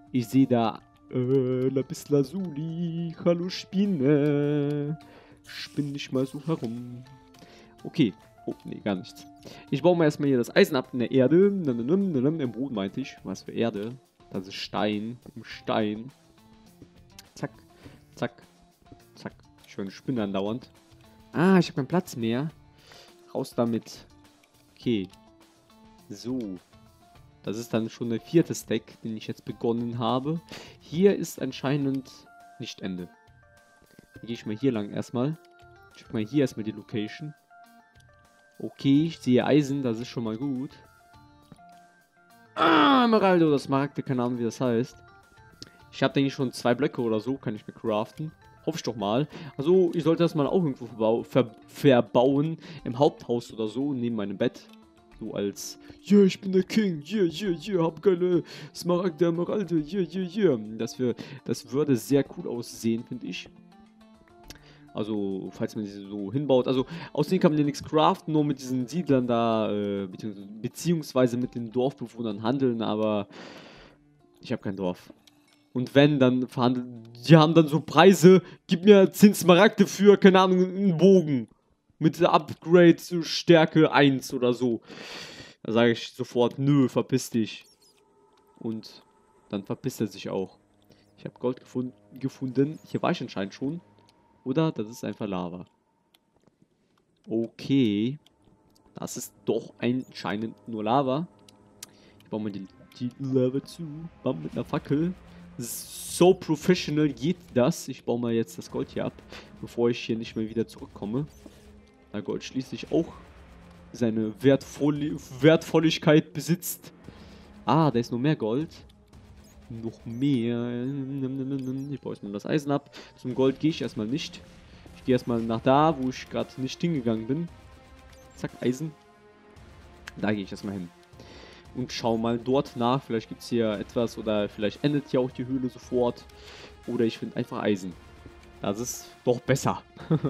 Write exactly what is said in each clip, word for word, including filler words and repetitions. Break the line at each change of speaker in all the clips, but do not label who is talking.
Ich sehe da äh, Lapis Lazuli. Hallo Spinne. Spinn nicht mal so herum. Okay. Oh, nee, gar nichts. Ich baue mal erstmal hier das Eisen ab in der Erde. Im Boden meinte ich. Was für Erde? Das ist Stein. Im Stein. Zack. Zack. Zack. Schöne Spinne andauernd. Ah, ich habe keinen Platz mehr. Raus damit. Okay. So. Das ist dann schon der vierte Stack, den ich jetzt begonnen habe. Hier ist anscheinend nicht Ende. Dann gehe ich mal hier lang erstmal. Ich check mal hier erstmal die Location. Okay, ich sehe Eisen, das ist schon mal gut. Ah, Emeraldo oder Smaragde, keine Ahnung wie das heißt. Ich habe denke ich schon zwei Blöcke oder so, kann ich mir craften. Hoffe ich doch mal. Also, ich sollte das mal auch irgendwo verbau ver verbauen. Im Haupthaus oder so, neben meinem Bett. So als, yeah, ich bin der King, yeah, yeah, yeah, hab geile Smaragde, Emeralde, yeah, yeah, yeah. Das, wär, das würde sehr cool aussehen, finde ich. Also, falls man diese so hinbaut. Also, aus denen kann man ja nichts craften, nur mit diesen Siedlern da, äh, beziehungsweise, beziehungsweise mit den Dorfbewohnern handeln, aber ich habe kein Dorf. Und wenn, dann verhandeln, die haben dann so Preise, gib mir zehn Smaragde für, keine Ahnung, einen Bogen. Mit Upgrade zu Stärke eins oder so. Da sage ich sofort, nö, verpiss dich. Und dann verpisst er sich auch. Ich habe Gold gefund gefunden. Hier war ich anscheinend schon. Oder? Das ist einfach Lava. Okay. Das ist doch anscheinend nur Lava. Ich baue mal die, die Lava zu. Bam, mit einer Fackel. So professional geht das. Ich baue mal jetzt das Gold hier ab, bevor ich hier nicht mehr wieder zurückkomme. Da Gold schließlich auch seine Wertvoll Wertvolligkeit besitzt. Ah, da ist noch mehr Gold. Noch mehr. Ich baue erstmal das Eisen ab. Zum Gold gehe ich erstmal nicht. Ich gehe erstmal nach da, wo ich gerade nicht hingegangen bin. Zack, Eisen. Da gehe ich erstmal hin. Und schau mal dort nach. Vielleicht gibt es hier etwas oder vielleicht endet hier auch die Höhle sofort. Oder ich finde einfach Eisen. Das ist doch besser.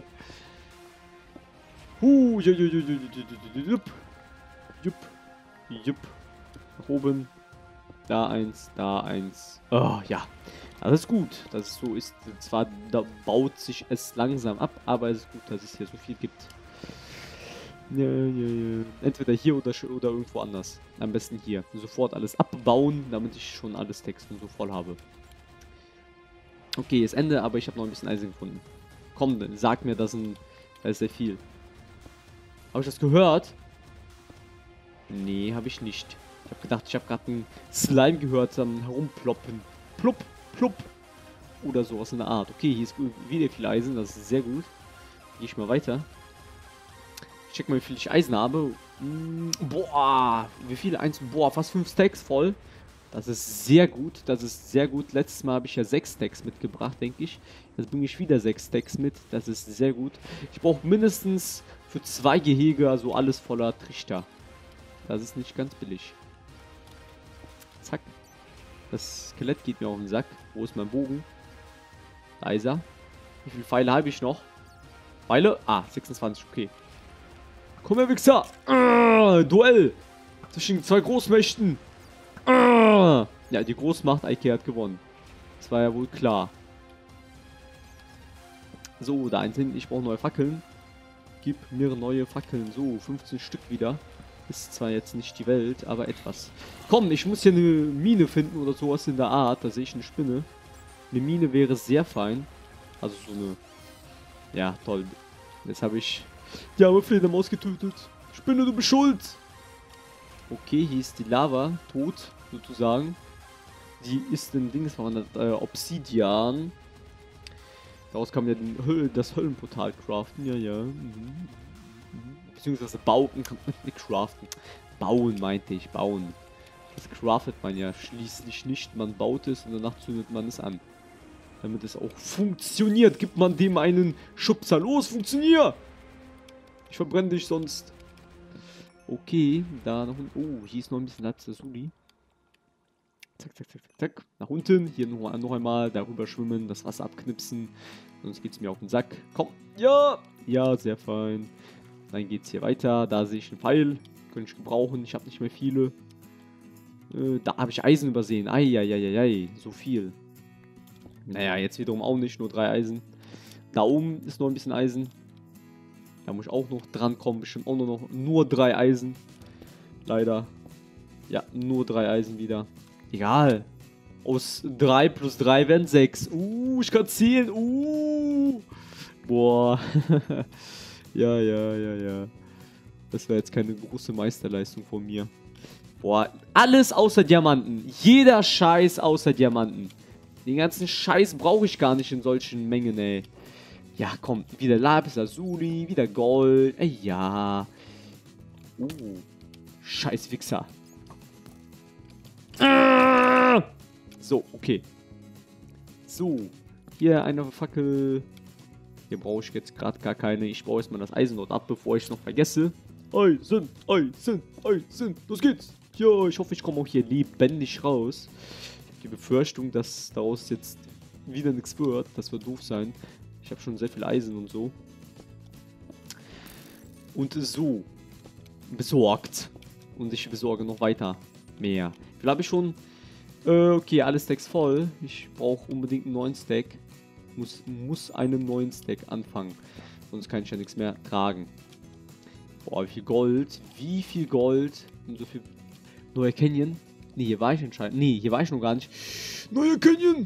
Huh, jup, jup, jup, jup, jup. Nach oben. Da eins, da eins. Oh, ja. Das ist gut, dass es so ist. Zwar da baut sich es langsam ab, aber es ist gut, dass es hier so viel gibt. Ja, ja, ja. Entweder hier oder, oder irgendwo anders. Am besten hier. Sofort alles abbauen, damit ich schon alles Text und so voll habe. Okay, ist Ende, aber ich habe noch ein bisschen Eisen gefunden. Komm, sag mir, das, ein, das ist sehr viel. Habe ich das gehört? Nee, habe ich nicht. Ich habe gedacht, ich habe gerade einen Slime gehört am Herumploppen. Plupp, plupp. Oder sowas in der Art. Okay, hier ist wieder viel Eisen, das ist sehr gut. Gehe ich mal weiter. Ich check mal, wie viel ich Eisen habe. Boah, wie viele Eisen? Boah, fast fünf Stacks voll. Das ist sehr gut, das ist sehr gut. Letztes Mal habe ich ja sechs Stacks mitgebracht, denke ich. Jetzt bringe ich wieder sechs Stacks mit. Das ist sehr gut. Ich brauche mindestens für zwei Gehege, also alles voller Trichter. Das ist nicht ganz billig. Zack. Das Skelett geht mir auf den Sack. Wo ist mein Bogen? Da ist er. Wie viele Pfeile habe ich noch? Pfeile? Ah, sechsundzwanzig, okay. Komm her, Wichser! Ah, Duell! Zwischen zwei Großmächten! Ah! Ja, die Großmacht Ikea hat gewonnen. Das war ja wohl klar. So, da eins hinten. Ich brauche neue Fackeln. Gib mir neue Fackeln. So, fünfzehn Stück wieder. Ist zwar jetzt nicht die Welt, aber etwas. Komm, ich muss hier eine Mine finden oder sowas in der Art. Da sehe ich eine Spinne. Eine Mine wäre sehr fein. Also so eine... Ja, toll. Jetzt habe ich die arme Fledermaus getötet. Spinne, du bist schuld. Okay, hier ist die Lava. Tot, sozusagen. Die ist in Dings verwandelt. Äh, Obsidian. Daraus kann man ja den Höl das Höllenportal craften. Ja, ja. Mhm. Beziehungsweise bauen kann man nicht craften. Bauen meinte ich, bauen. Das craftet man ja schließlich nicht. Man baut es und danach zündet man es an. Damit es auch funktioniert, gibt man dem einen Schubser. Los, funktionier! Ich verbrenne dich sonst. Okay, da noch unten. Oh, hier ist noch ein bisschen Lapis Lazuli. Zack, zack, zack, zack, zack. Nach unten. Hier noch, noch einmal darüber schwimmen, das Wasser abknipsen. Sonst geht es mir auf den Sack. Komm. Ja! Ja, sehr fein. Dann geht es hier weiter. Da sehe ich einen Pfeil. Könnte ich gebrauchen. Ich habe nicht mehr viele. Äh, da habe ich Eisen übersehen. Eieieiei, so viel. Naja, jetzt wiederum auch nicht, nur drei Eisen. Da oben ist noch ein bisschen Eisen. Da muss ich auch noch dran kommen. Bestimmt auch nur noch nur drei Eisen. Leider. Ja, nur drei Eisen wieder. Egal. Aus drei plus drei werden sechs. Uh, ich kann zählen. Uh. Boah. Ja, ja, ja, ja. Das wäre jetzt keine große Meisterleistung von mir. Boah, alles außer Diamanten. Jeder Scheiß außer Diamanten. Den ganzen Scheiß brauche ich gar nicht in solchen Mengen, ey. Ja, komm, wieder Lapis Lazuli, wieder Gold. Ey, ja. Uh, scheiß Wichser. Ah! So, okay. So, hier eine Fackel. Hier brauche ich jetzt gerade gar keine. Ich baue erstmal das Eisen dort ab, bevor ich es noch vergesse. Eisen, Eisen, Eisen. Los geht's. Ja, ich hoffe, ich komme auch hier lebendig raus. Ich habe die Befürchtung, dass daraus jetzt wieder nichts wird. Das wird doof sein. Ich habe schon sehr viel Eisen und so. Und so. Besorgt. Und ich besorge noch weiter mehr. Wie viel habe ich schon? Äh, okay, alle Stacks voll. Ich brauche unbedingt einen neuen Stack. Muss, muss einen neuen Stack anfangen. Sonst kann ich ja nichts mehr tragen. Boah, wie viel Gold. Wie viel Gold. Und so viel. Neuer Canyon. Nee, hier war ich anscheinend. Nee, hier war ich noch gar nicht. Neuer Canyon.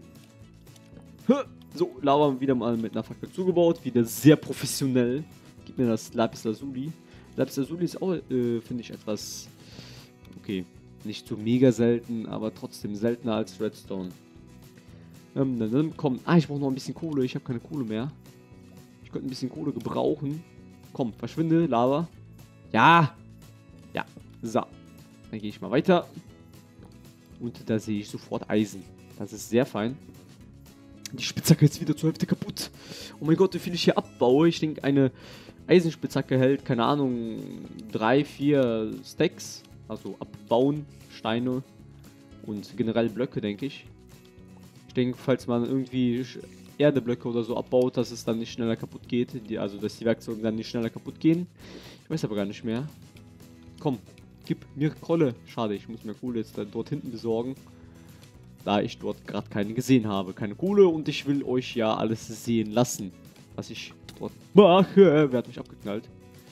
So, Lava wieder mal mit einer Fackel zugebaut. Wieder sehr professionell. Gib mir das Lapis Lazuli. Lapis Lazuli ist auch, äh, finde ich, etwas. Okay. Nicht so mega selten, aber trotzdem seltener als Redstone. Ähm, dann, dann, komm. Ah, ich brauche noch ein bisschen Kohle. Ich habe keine Kohle mehr. Ich könnte ein bisschen Kohle gebrauchen. Komm, verschwinde, Lava. Ja. Ja. So. Dann gehe ich mal weiter. Und da sehe ich sofort Eisen. Das ist sehr fein. Die Spitzhacke ist wieder zur Hälfte kaputt. Oh mein Gott, wie viel ich hier abbaue. Ich denke, eine Eisenspitzhacke hält, keine Ahnung, drei, vier Stacks. Also abbauen, Steine und generell Blöcke, denke ich. Ich denke, falls man irgendwie Erdeblöcke oder so abbaut, dass es dann nicht schneller kaputt geht. Die, also, dass die Werkzeuge dann nicht schneller kaputt gehen. Ich weiß aber gar nicht mehr. Komm, gib mir Kohle. Schade, ich muss mir Kohle jetzt dann dort hinten besorgen. Da ich dort gerade keine gesehen habe. Keine Kohle und ich will euch ja alles sehen lassen, was ich dort mache. Wer hat mich abgeknallt?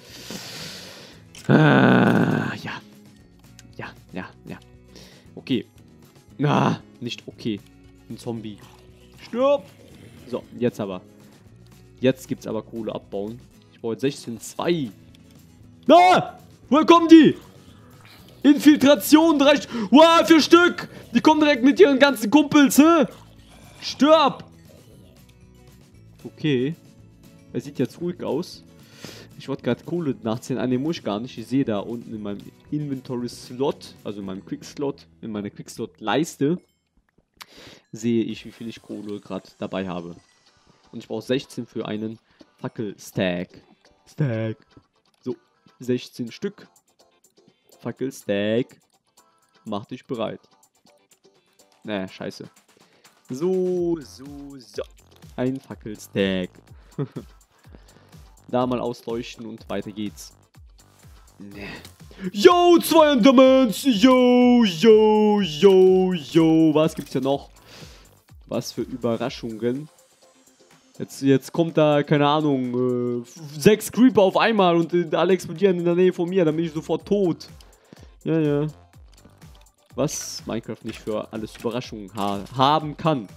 Ah, ja. Ja, ja, ja. Okay. Ah, nicht okay. Ein Zombie. Stirb! So, jetzt aber. Jetzt gibt's aber Kohle abbauen. Ich brauche jetzt sechzehn Komma zwei. Na! Woher kommen die? Infiltration, drei Stück. Wow, vier Stück! Die kommen direkt mit ihren ganzen Kumpels, hä? Stirb! Okay. Er sieht jetzt ruhig aus. Ich wollte gerade Kohle nachzählen. Ah, ne, muss ich gar nicht. Ich sehe da unten in meinem Inventory-Slot, also in meinem Quick-Slot, in meiner Quick-Slot-Leiste, sehe ich, wie viel ich Kohle gerade dabei habe. Und ich brauche sechzehn für einen Fackel-Stack. Stack. So, sechzehn Stück. Fackel-Stack. Mach dich bereit. Naja, scheiße. So, so, so. Ein Fackel-Stack. Da mal ausleuchten und weiter geht's. Nee. Yo, zwei Endermans! Yo, yo, yo, yo. Was gibt's ja noch? Was für Überraschungen. Jetzt, jetzt kommt da, keine Ahnung, äh, sechs Creeper auf einmal und äh, alle explodieren in der Nähe von mir. Dann bin ich sofort tot. Ja, ja. Was Minecraft nicht für alles Überraschungen ha haben kann.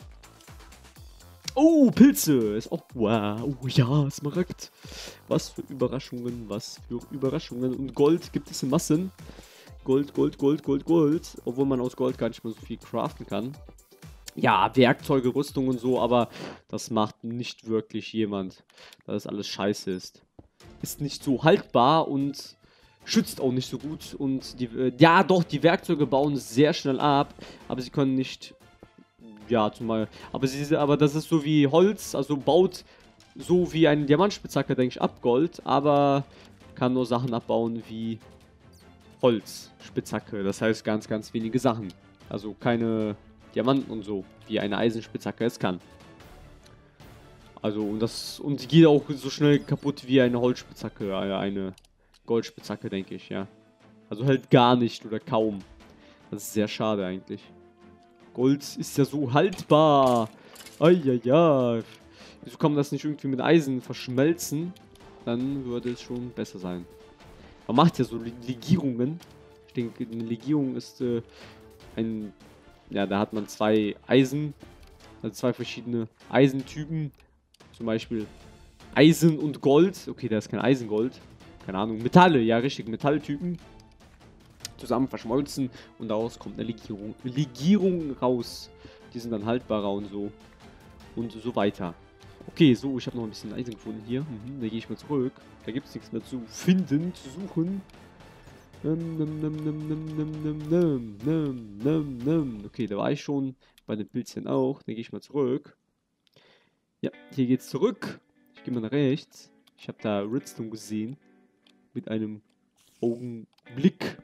Oh, Pilze. Ist auch, wow. Oh ja, Smaragd. Was für Überraschungen, was für Überraschungen. Und Gold gibt es in Massen. Gold, Gold, Gold, Gold, Gold. Obwohl man aus Gold gar nicht mehr so viel craften kann. Ja, Werkzeuge, Rüstung und so, aber das macht nicht wirklich jemand, da das alles scheiße ist. Ist nicht so haltbar und schützt auch nicht so gut. Und die, äh, ja doch, die Werkzeuge bauen sehr schnell ab, aber sie können nicht... Ja, zumal. Aber, sie, aber das ist so wie Holz, also baut so wie eine Diamantspitzhacke, denke ich, ab Gold, aber kann nur Sachen abbauen wie Holzspitzhacke. Das heißt ganz, ganz wenige Sachen. Also keine Diamanten und so, wie eine Eisenspitzhacke es kann. Also, und das. Und die geht auch so schnell kaputt wie eine Holzspitzhacke, eine Goldspitzhacke, denke ich, ja. Also halt gar nicht oder kaum. Das ist sehr schade eigentlich. Gold ist ja so haltbar. Eieiei. Wieso kann man das nicht irgendwie mit Eisen verschmelzen? Dann würde es schon besser sein. Man macht ja so Legierungen. Ich denke, eine Legierung ist äh, ein... Ja, da hat man zwei Eisen. Also zwei verschiedene Eisentypen. Zum Beispiel Eisen und Gold. Okay, da ist kein Eisengold. Keine Ahnung. Metalle, ja richtig, Metalltypen. Zusammen verschmolzen und daraus kommt eine Legierung. Eine Legierung raus. Die sind dann haltbarer und so. Und so weiter. Okay, so, ich habe noch ein bisschen Eisen gefunden hier. Mhm, da gehe ich mal zurück. Da gibt es nichts mehr zu finden, zu suchen. Okay, da war ich schon. Bei den Pilzchen auch. Da gehe ich mal zurück. Ja, hier geht's zurück. Ich gehe mal nach rechts. Ich habe da Redstone gesehen. Mit einem Augenblick.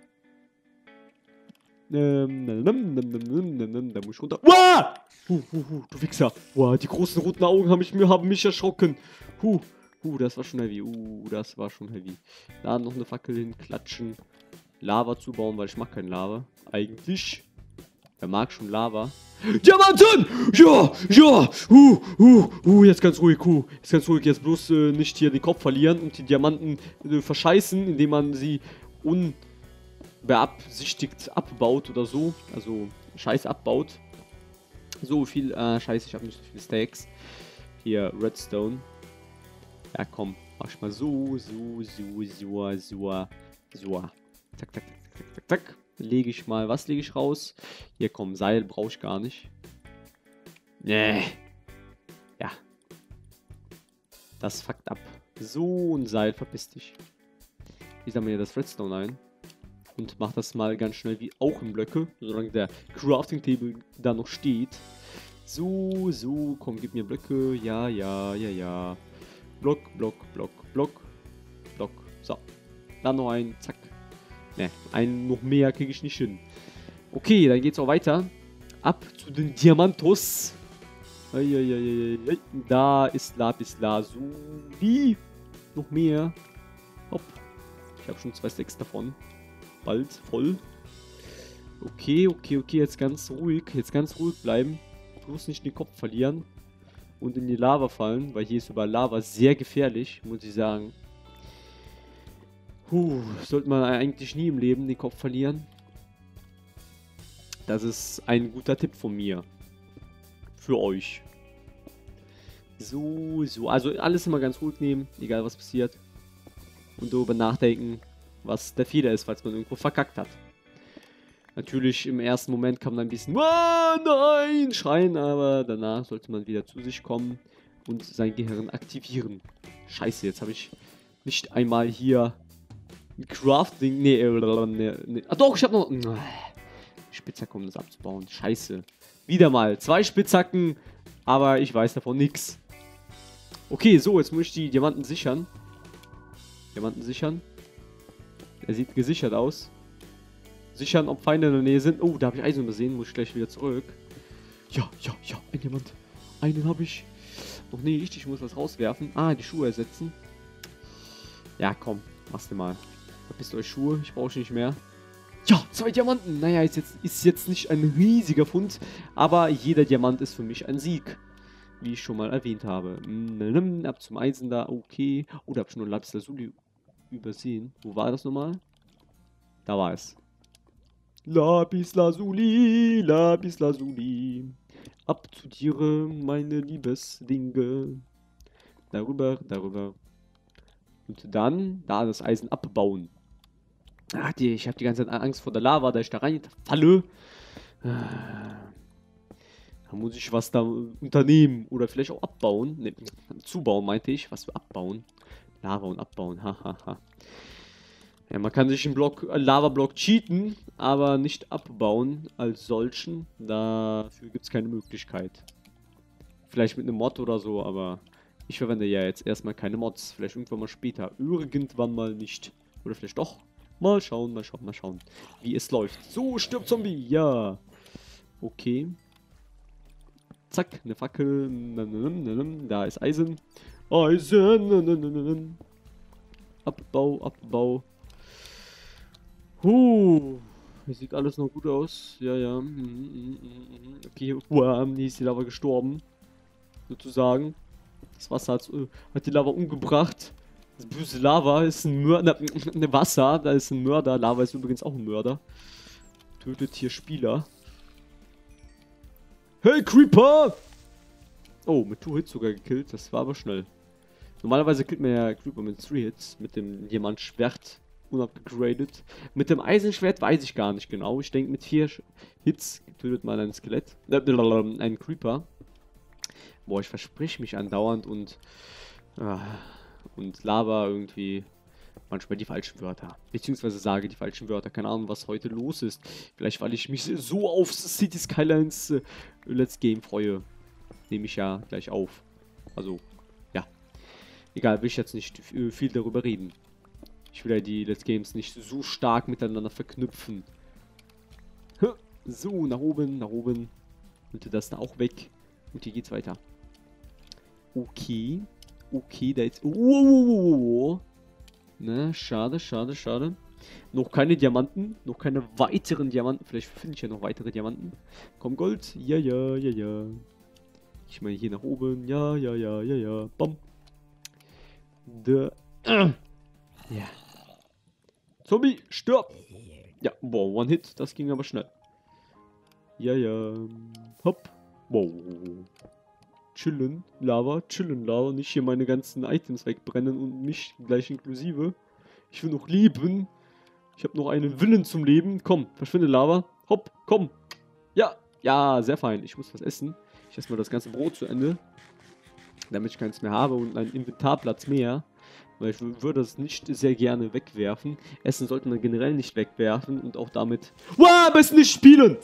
Ähm, da muss ich runter. Uah! Huh, huh, huh, du Wichser. Wow, die großen roten Augen haben mich, haben mich erschrocken. Huh, huh, das war schon heavy. Uh, das war schon heavy. Da noch eine Fackel hinklatschen. Lava zu bauen, weil ich mag kein Lava. Eigentlich. Wer mag schon Lava? Diamanten! Ja, ja. Uh, uh, uh, jetzt ganz ruhig, uh. Jetzt ganz ruhig. Jetzt bloß äh, nicht hier den Kopf verlieren und die Diamanten äh, verscheißen, indem man sie un... beabsichtigt abbaut oder so. Also Scheiß abbaut. So viel, äh, Scheiße, ich habe nicht so viele Stacks. Hier, Redstone. Ja, komm, mach ich mal so, so, so, so, so, so. Zack, zack, zack, zack, zack, zack. Lege ich mal, was lege ich raus? Hier, komm, Seil brauche ich gar nicht. Nee. Ja. Das fuckt ab. So ein Seil, verpiss dich. Ich sammle hier das Redstone ein. Und mach das mal ganz schnell wie auch in Blöcke, solange der Crafting Table da noch steht. So, so, komm, gib mir Blöcke. Ja, ja, ja, ja. Block, Block, Block, Block, Block. So. Dann noch ein, zack. Ne, einen noch mehr kriege ich nicht hin. Okay, dann geht's auch weiter. Ab zu den Diamantos. Eieieiei. Da ist Lapis Lazuli. Noch mehr. Hopp. Ich habe schon zwei Stacks davon. Bald voll. Okay, okay, okay, jetzt ganz ruhig. Jetzt ganz ruhig bleiben. Bloß nicht den Kopf verlieren. Und in die Lava fallen, weil hier ist über Lava sehr gefährlich, muss ich sagen. Puh, sollte man eigentlich nie im Leben den Kopf verlieren. Das ist ein guter Tipp von mir. Für euch. So, so. Also alles immer ganz ruhig nehmen, egal was passiert. Und darüber nachdenken, was der Fehler ist, falls man irgendwo verkackt hat. Natürlich im ersten Moment kann man ein bisschen oh, nein schreien, aber danach sollte man wieder zu sich kommen und sein Gehirn aktivieren. Scheiße, jetzt habe ich nicht einmal hier ein Crafting. Nee, äh, nee, nee. Ah doch, ich habe noch. Äh, Spitzhacke, um das abzubauen. Scheiße. Wieder mal zwei Spitzhacken, aber ich weiß davon nichts. Okay, so, jetzt muss ich die Diamanten sichern. Diamanten sichern. Er sieht gesichert aus. Sichern, ob Feinde in der Nähe sind. Oh, da habe ich Eisen übersehen. Muss ich gleich wieder zurück. Ja, ja, ja. Ein Diamant. Einen habe ich. Noch nicht. Ich muss was rauswerfen. Ah, die Schuhe ersetzen. Ja, komm. Machst du mal. Verpisst euch Schuhe. Ich brauche nicht mehr. Ja, zwei Diamanten. Naja, ist jetzt, ist jetzt nicht ein riesiger Fund. Aber jeder Diamant ist für mich ein Sieg. Wie ich schon mal erwähnt habe. Ab zum Eisen da. Okay. Oh, da habe ich nur Lapis Lazuli übersehen. Wo war das nochmal? Da war es. Lapis Lazuli, Lapis Lazuli. Ab zu dir, meine Liebesdinge. Darüber, darüber. Und dann, da das Eisen abbauen. Ach, die, ich habe die ganze Zeit Angst vor der Lava, da ich da rein falle. Da muss ich was da unternehmen. Oder vielleicht auch abbauen. Ne, zubauen meinte ich. Was für abbauen. Lava und abbauen. Hahaha. Ha, ha. Ja, man kann sich einen Block, einen Lava-Block cheaten, aber nicht abbauen als solchen. Dafür gibt es keine Möglichkeit. Vielleicht mit einem Mod oder so, aber ich verwende ja jetzt erstmal keine Mods. Vielleicht irgendwann mal später. Irgendwann mal nicht. Oder vielleicht doch. Mal schauen, mal schauen, mal schauen, wie es läuft. So, stirbt Zombie. Ja. Okay. Zack, eine Fackel. Da ist Eisen. Eisen. Abbau, Abbau. Huh. Hier sieht alles noch gut aus. Ja, ja. Mhm, mhm, mhm. Okay, wow, hier ist die Lava gestorben. Sozusagen. Das Wasser hat, äh, hat die Lava umgebracht. Das böse Lava ist ein Mörder. Ne, Wasser, da ist ein Mörder. Lava ist übrigens auch ein Mörder. Tötet hier Spieler. Hey, Creeper! Oh, mit zwei Hits sogar gekillt. Das war aber schnell. Normalerweise killt man ja Creeper mit drei Hits. Mit dem Diamantschwert unabgegradet. Mit dem Eisenschwert weiß ich gar nicht genau. Ich denke, mit vier Hits tötet man ein Skelett. Äh, einen Creeper. Boah, ich versprich mich andauernd und... Ah, und Lava irgendwie manchmal die falschen Wörter. Beziehungsweise sage die falschen Wörter. Keine Ahnung, was heute los ist. Vielleicht, weil ich mich so auf City Skylines äh, Let's Game freue. Nehme ich ja gleich auf. Also, ja. Egal, will ich jetzt nicht viel darüber reden. Ich will ja die Let's Games nicht so stark miteinander verknüpfen. So, nach oben, nach oben. Und das da auch weg. Und hier geht's weiter. Okay. Okay, da jetzt... Oh, oh, oh, oh. Na, schade, schade, schade. Noch keine Diamanten. Noch keine weiteren Diamanten. Vielleicht finde ich ja noch weitere Diamanten. Komm, Gold. Ja, ja, ja, ja. Ich meine hier nach oben. Ja, ja, ja, ja, ja. Bam. Da. Ja. Zombie, stirb! Ja, boah, One Hit. Das ging aber schnell. Ja, ja. Hopp. Wow. Chillen, Lava, chillen, Lava. Nicht hier meine ganzen Items wegbrennen und mich gleich inklusive. Ich will noch leben. Ich habe noch einen Willen zum Leben. Komm, verschwinde, Lava. Hopp, komm. Ja, ja, sehr fein. Ich muss was essen. Ich esse mal das ganze Brot zu Ende. Damit ich keins mehr habe und einen Inventarplatz mehr. Weil ich würde das nicht sehr gerne wegwerfen. Essen sollte man generell nicht wegwerfen und auch damit... Wow, am besten nicht spielen!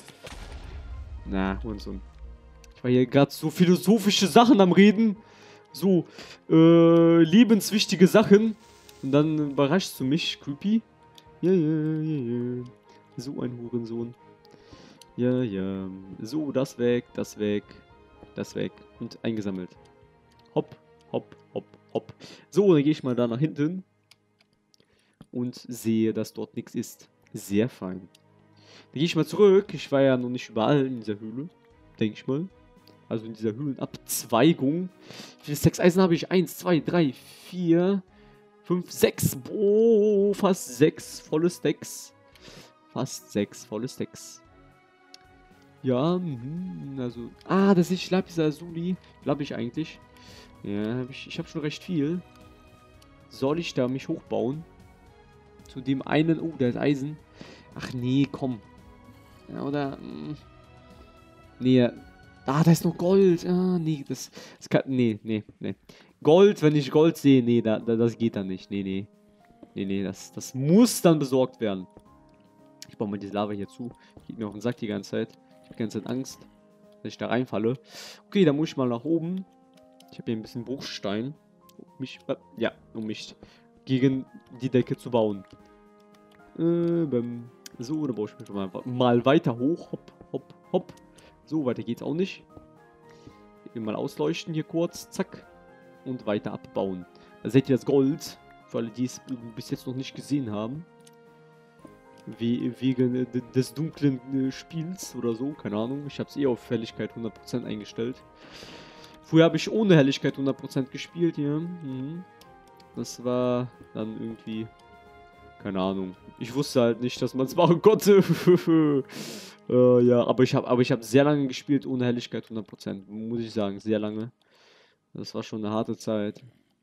Na, Hurensohn. Ich war hier gerade so philosophische Sachen am Reden. So, äh, lebenswichtige Sachen. Und dann überraschst du mich, Creepy. Ja, ja, ja, ja. So ein Hurensohn. Ja, ja. So, das weg, das weg, das weg. Und eingesammelt. Hopp, hopp, hopp, hopp. So, dann gehe ich mal da nach hinten. Und sehe, dass dort nichts ist. Sehr fein. Dann gehe ich mal zurück. Ich war ja noch nicht überall in dieser Höhle. Denke ich mal. Also in dieser Höhlenabzweigung. Wie viele Stacks-Eisen habe ich? Eins, zwei, drei, vier, fünf, sechs. Boah, fast sechs volle Stacks. Fast sechs volle Stacks. Ja, mh, also... Ah, das ist Lapis Lazuli. Glaube ich eigentlich. Ja, hab ich, ich habe schon recht viel. Soll ich da mich hochbauen? Zu dem einen... Oh, der ist Eisen. Ach nee, komm. Ja, oder... Mh. Nee, ah, da ist noch Gold. Ah, nee, das, das kann, nee, nee, nee. Gold, wenn ich Gold sehe, nee, da, da, das geht dann nicht. Nee, nee. Nee, nee, das, das muss dann besorgt werden. Ich baue mal diese Lava hier zu. Geht mir auf den Sack die ganze Zeit. Ich habe die ganze Zeit Angst, dass ich da reinfalle. Okay, dann muss ich mal nach oben. Ich habe hier ein bisschen Bruchstein. Um mich, äh, ja, um mich gegen die Decke zu bauen. Äh, so, dann baue ich mich mal, mal weiter hoch. Hopp, hopp, hopp. So, weiter geht's auch nicht. Mal ausleuchten hier kurz. Zack. Und weiter abbauen. Da seht ihr das Gold. Für alle, die es bis jetzt noch nicht gesehen haben. We wegen des dunklen Spiels oder so. Keine Ahnung. Ich habe es eh auf Helligkeit hundert Prozent eingestellt. Früher habe ich ohne Helligkeit hundert Prozent gespielt hier. Mhm. Das war dann irgendwie... Keine Ahnung. Ich wusste halt nicht, dass man es machen konnte. Uh, ja, aber ich habe aber ich habe sehr lange gespielt ohne Helligkeit hundert Prozent, muss ich sagen, sehr lange. Das war schon eine harte Zeit.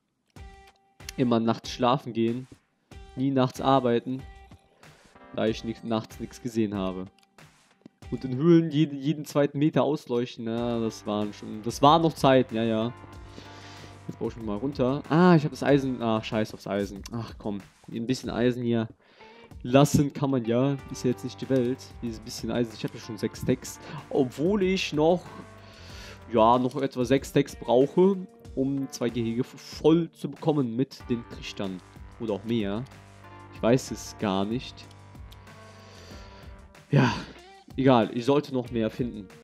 Immer nachts schlafen gehen, nie nachts arbeiten, da ich nicht, nachts nichts gesehen habe. Und in Höhlen jeden, jeden zweiten Meter ausleuchten, ja, das waren schon, das waren noch Zeiten, ja, ja. Jetzt baue ich mich mal runter. Ah, ich habe das Eisen, ah, scheiß aufs Eisen. Ach komm, ein bisschen Eisen hier lassen kann man ja. Ist ja jetzt nicht die Welt. Dieses bisschen Eisen. Ich habe ja schon sechs Stacks. Obwohl ich noch, ja, noch etwa sechs Stacks brauche, um zwei Gehege voll zu bekommen mit den Trichtern. Oder auch mehr. Ich weiß es gar nicht. Ja, egal. Ich sollte noch mehr finden.